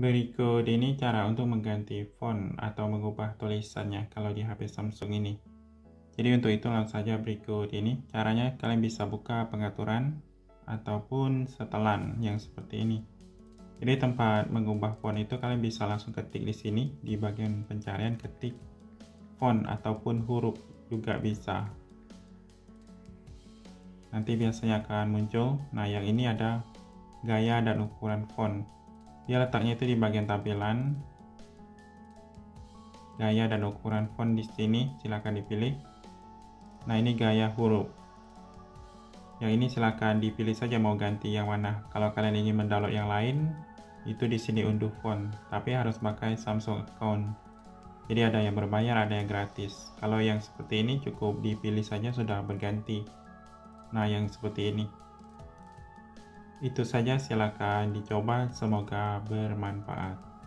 Berikut ini cara untuk mengganti font atau mengubah tulisannya kalau di HP Samsung ini. Jadi untuk itu langsung saja berikut ini caranya. Kalian bisa buka pengaturan ataupun setelan yang seperti ini. Jadi tempat mengubah font itu kalian bisa langsung ketik di sini di bagian pencarian, ketik font ataupun huruf juga bisa. Nanti biasanya akan muncul. Nah, yang ini ada gaya dan ukuran font. Dia letaknya itu di bagian tampilan. Gaya dan ukuran font di sini silakan dipilih. Nah, ini gaya huruf. Yang ini silakan dipilih saja mau ganti yang mana. Kalau kalian ingin mendownload yang lain, itu di sini unduh font, tapi harus pakai Samsung account. Jadi ada yang berbayar, ada yang gratis. Kalau yang seperti ini cukup dipilih saja sudah berganti. Nah, yang seperti ini. Itu saja, silakan dicoba, semoga bermanfaat.